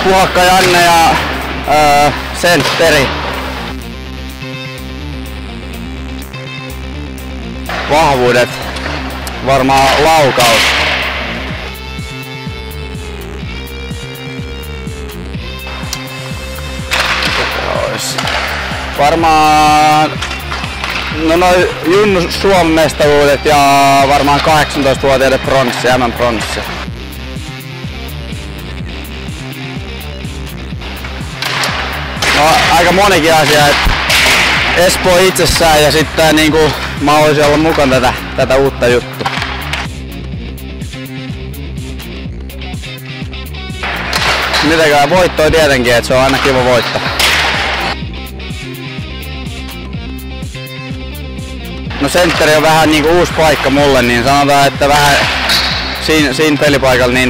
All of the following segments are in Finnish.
Puhakka Janne ja sentteri. Vahvuudet varmaan laukaus. Varmaan noin Junnu Suomen mestaruudet ja varmaan 18-vuotiaiden pronssi, MM-pronssi. No aika monikin asia, että Espoo itsessään ja sitten niinku mä voisin olla mukana tätä uutta juttua. Mitenkään voittoa tietenkin, että se on aina kiva voittaa. No sentteri on vähän niinku uusi paikka mulle, niin sanotaan, että vähän siinä pelipaikalla niin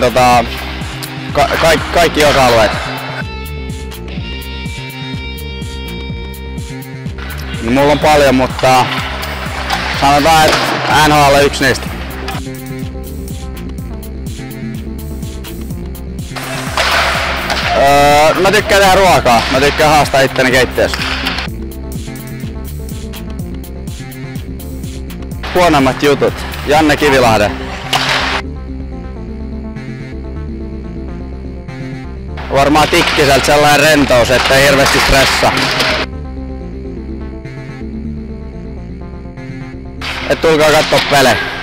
kaikki osa-alueet. No, mulla on paljon, mutta sanotaan, että NHL on yksi niistä. Mä tykkään tehdä ruokaa. Mä tykkään haastaa itteni keittiössä. Huonommat jutut. Janne Kivilahde. Varmaan Tikkiseltä sellainen rentous, ettei hirveästi stressaa. Et tulkaa kattoo pelejä.